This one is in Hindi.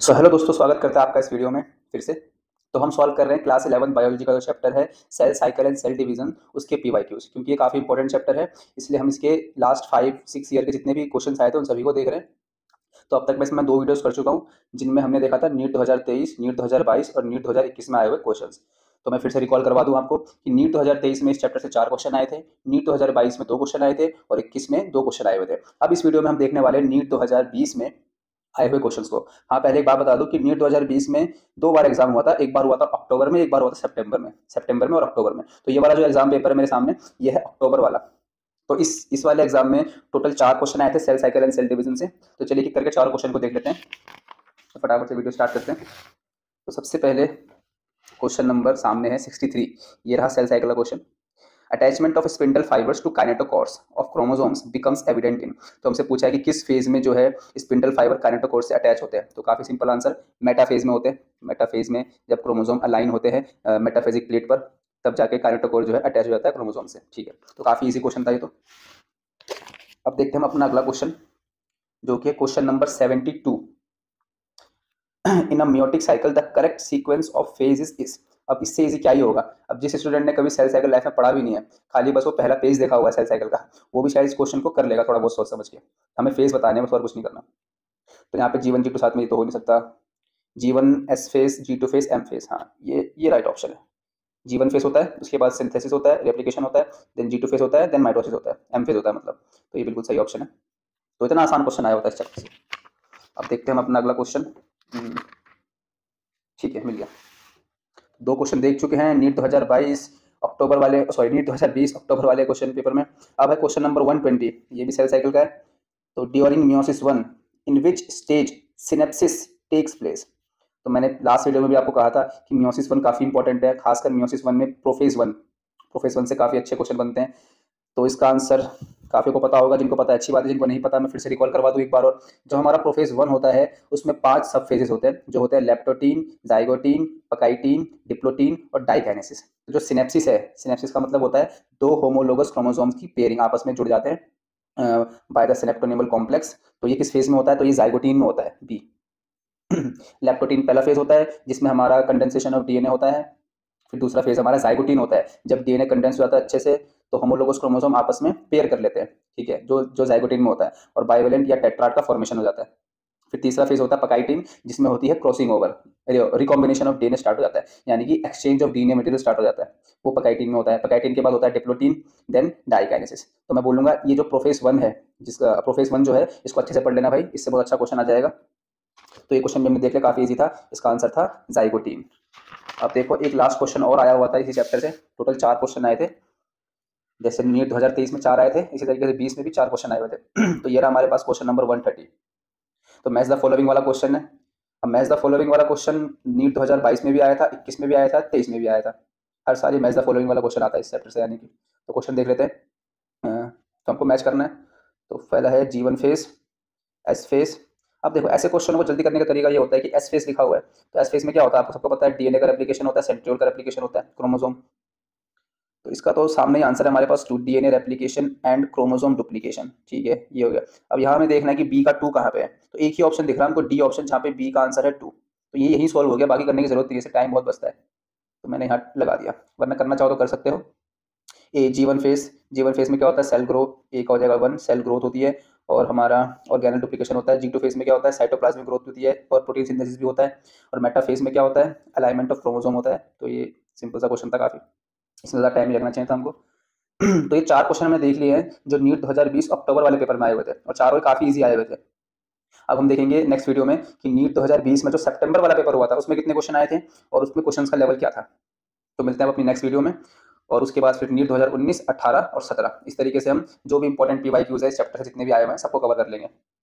सो हेलो दोस्तों, स्वागत करते हैं आपका इस वीडियो में फिर से। तो हम सॉल्व कर रहे हैं क्लास 11 बायोलॉजी का जो चैप्टर है cell cycle and cell division, उसके पीवाईक्यूज। क्योंकि ये काफ़ी इंपॉर्टेंट चैप्टर है, इसलिए हम इसके लास्ट 5-6 ईयर के जितने भी क्वेश्चन आए थे उन सभी को देख रहे हैं। तो अब तक मैं इसमें 2 वीडियोस कर चुका हूँ, जिनमें हमने देखा था नीट 2023, नीट 2022 और नीट 2021 में आए हुए क्वेश्चंस। तो मैं फिर से रिकॉल करवा दूं आपको कि नीट 2023 में इस चैप्टर से 4 क्वेश्चन आए थे, नीट 2022 में 2 क्वेश्चन आए थे और 21 में 2 क्वेश्चन आए हुए थे। अब इस वीडियो में हम देखने वाले हैं नीट 2020 में आए हुए क्वेश्चंस को। हाँ, पहले एक बात बता दूं कि नीट 2020 में 2 बार एग्जाम हुआ था। एक बार हुआ था अक्टूबर में, एक बार हुआ था सितंबर में और अक्टूबर में। तो ये वाला जो एग्जाम पेपर है मेरे सामने, ये है अक्टूबर वाला। तो इस वाले एग्जाम में टोटल 4 क्वेश्चन आए थे cell cycle and cell division से। तो चलिए एक करके 4 क्वेश्चन को देख लेते हैं। तो फटाफट से वीडियो स्टार्ट करते हैं। तो सबसे पहले क्वेश्चन नंबर सामने है 63। ये रहा सेल साइकिल का question. Attachment of spindle fibres to kinetochores of chromosomes becomes evident in. तो हमसे पूछा है कि किस फेज में जो है स्पिंडल फाइबर काइनेटोकोर से अटैच होते हैं। तो काफी सिंपल आंसर, मेटाफेज में होते हैं। मेटाफेज में जब क्रोमोसोम अलाइन होते हैं मेटाफेजिक प्लेट पर, तब जाके काइनेटोकोर जो है अटैच हो जाता है क्रोमोसोम से। ठीक है, तो काफी इजी क्वेश्चन था ये। तो अब देखते हैं हम अपना अगला क्वेश्चन, जो कि है question number 72। In a meiotic cycle the correct sequence of phases is. अब इससे इजी क्या ही होगा। अब जिस स्टूडेंट ने कभी सेल साइकिल लाइफ में पढ़ा भी नहीं है, खाली बस वो पहला पेज देखा हुआ है सेल साइकिल का, वो भी शायद इस क्वेश्चन को कर लेगा थोड़ा बहुत सोच समझ के। हमें फेज बताने हैं बस, और कुछ नहीं करना। तो यहाँ पे G1 G2 साथ में ये तो हो नहीं सकता। G1 S phase, G2 phase, M phase. हाँ, ये राइट ऑप्शन है। G1 फेज होता है, उसके बाद सिंथेसिस होता है, रेप्लिकेशन होता है, देन G2 फेज होता है, देन माइटोसिस होता है, M फेज होता है मतलब। तो ये बिल्कुल सही ऑप्शन है। तो इतना आसान क्वेश्चन आया होता है इस चैप्टर से। अब देखते हैं हम अपना अगला क्वेश्चन। ठीक है, मिल गया। 2 क्वेश्चन देख चुके हैं नीट 2022 अक्टूबर वाले, सॉरी नीट 2020 अक्टूबर वाले क्वेश्चन पेपर में। अब है क्वेश्चन नंबर 120। ये भी सेल साइकिल का है। तो during meiosis 1 in which stage synapsis takes place. तो मैंने लास्ट वीडियो में भी आपको कहा था कि मियोसिस 1 काफी इंपॉर्टेंट है, खासकर मियोसिस 1 में प्रोफेज 1 से काफी अच्छे क्वेश्चन बनते हैं। तो इसका आंसर काफ़ी को पता होगा, जिनको पता है अच्छी बात है, जिनको नहीं पता मैं फिर से रिकॉल करवा दूं एक बार और। जो हमारा प्रोफेज 1 होता है उसमें 5 सब फेजेस होते हैं, जो होते हैं लेप्टोटीन, जाइगोटीन, पकाइटीन, डिप्लोटीन और डाइकाइनेसिस। जो सिनेप्सिस है, सिनेप्सिस का मतलब होता है 2 होमोलोगस क्रोमोसोम्स की पेयरिंग आपस में जुड़ जाते हैं बाय द सिनेप्टोनिमल कॉम्प्लेक्स। तो ये किस फेज में होता है? तो ये जाइगोटीन में होता है, बी। लेप्टोटीन पहला फेज होता है जिसमें हमारा कंडेंसेशन ऑफ डीएनए होता है। फिर दूसरा फेज हमारा जाइगोटीन होता है, जब डीएनए कंडेंस हो जाता है अच्छे से, तो होमोलोगस क्रोमोसोम आपस में पेयर कर लेते हैं। ठीक है, जो जो जाइगोटीन में होता है, और बाइवेलेंट या टेट्राड का फॉर्मेशन हो जाता है। फिर तीसरा फेज होता है पकाइटीन, जिसमें होती है crossing over, recombination of DNA start हो जाता है, यानी कि exchange of DNA material start हो जाता है। वो पकाइटीन में होता है। पकाइटीन के बाद होता है डिप्लोटीन, देन डाइकाइनेसिस। तो मैं बोलूंगा ये जो प्रोफेज 1 है, जिसका प्रोफेज 1 जो है, इसको अच्छे से पढ़ लेना भाई, इससे बहुत अच्छा क्वेश्चन आ जाएगा। तो ये क्वेश्चन भी हमने देख लिया, काफी इजी था। इसका आंसर था जाइगोटीन। अब देखो, एक लास्ट क्वेश्चन और आया हुआ था इसी चैप्टर से। टोटल 4 क्वेश्चन आए थे। जैसे नीट 2023 में 4 आए थे, इसी तरीके से 20 में भी 4 क्वेश्चन आए हुए थे। तो ये रहा हमारे पास क्वेश्चन नंबर 130। तो मैच द फॉलोइंग वाला क्वेश्चन है। अब मैच द फॉलोइंग वाला क्वेश्चन नीट 2022 में भी आया था, 21 में भी आया था, 23 में भी आया था। हर साल ये मैच द फॉलोइंग वाला क्वेश्चन आता है इस चैप्टर से, यानी कि। तो क्वेश्चन देख लेते हैं। तो हमको मैच करना है। तो पहला है G1 फेज, एस फेज। अब देखो, ऐसे क्वेश्चन को जल्दी करने का तरीका ये होता है कि एस फेज लिखा हुआ है, तो एस फेज में क्या होता है आपको सबको पता है, डीएनए का रेप्लिकेशन होता है, सेंट्रियोल का रेप्लिकेशन होता है, क्रोमोसोम। तो इसका तो सामने ही आंसर है हमारे पास, 2 DNA replication and chromosome duplication. ठीक है, ये हो गया। अब यहाँ हमें देखना है कि बी का 2 कहाँ पे है। तो एक ही ऑप्शन दिख रहा है हमको, डी ऑप्शन, जहाँ पे बी का आंसर है 2। तो ये यही सॉल्व हो गया, बाकी करने की जरूरत नहीं है, इससे टाइम बहुत बचता है। तो मैंने यहाँ लगा दिया, वरना करना चाहो तो कर सकते हो। ए G1 फेज में क्या होता है, सेल ग्रोथ। ए का हो जाएगा 1, सेल ग्रोथ होती है, और हमारा ऑर्गेनल डुप्लीकेशन होता है। G2 फेज में क्या होता है, साइटोप्लाज्मिक ग्रोथ होती है और प्रोटीन सिंथेसिस भी होता है। और मेटा फेज में क्या होता है, अलाइनमेंट ऑफ क्रोमोसोम होता है। तो ये सिंपल सा क्वेश्चन था काफी, इसमें ज़्यादा टाइम नहीं लगना चाहिए था हमको। तो ये 4 क्वेश्चन हमने देख लिए हैं जो नीट 2020 अक्टूबर वाले पेपर में आए हुए थे, और चारों काफी इजी आए हुए थे। अब हम देखेंगे नेक्स्ट वीडियो में कि नीट 2020 में जो सितंबर वाला पेपर हुआ था उसमें कितने क्वेश्चन आए थे और उसमें क्वेश्चंस का लेवल क्या था। तो मिलते हैं अपनी नेक्स्ट वीडियो में। और उसके बाद फिर नीट 2019, 18 और 17, इस तरीके से हम जो भी इंपॉर्टेंट पीवाईक्यूज है इस चैप्टर से जितने भी आए हुए हैं सबको कवर कर लेंगे।